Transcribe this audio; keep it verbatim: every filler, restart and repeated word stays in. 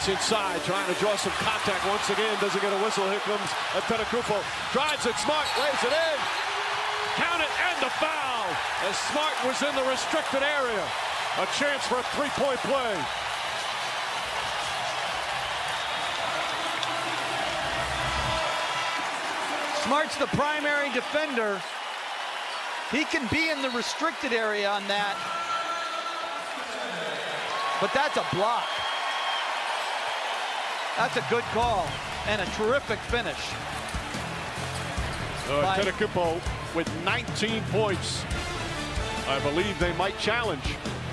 Inside, trying to draw some contact once again. Doesn't get a whistle. Here comes Antetokounmpo. Drives it. Smart lays it in. Count it, and the foul. As Smart was in the restricted area. A chance for a three-point play. Smart's the primary defender. He can be in the restricted area on that. But that's a block. That's a good call and a terrific finish. Uh, Antetokounmpo with nineteen points. I believe they might challenge.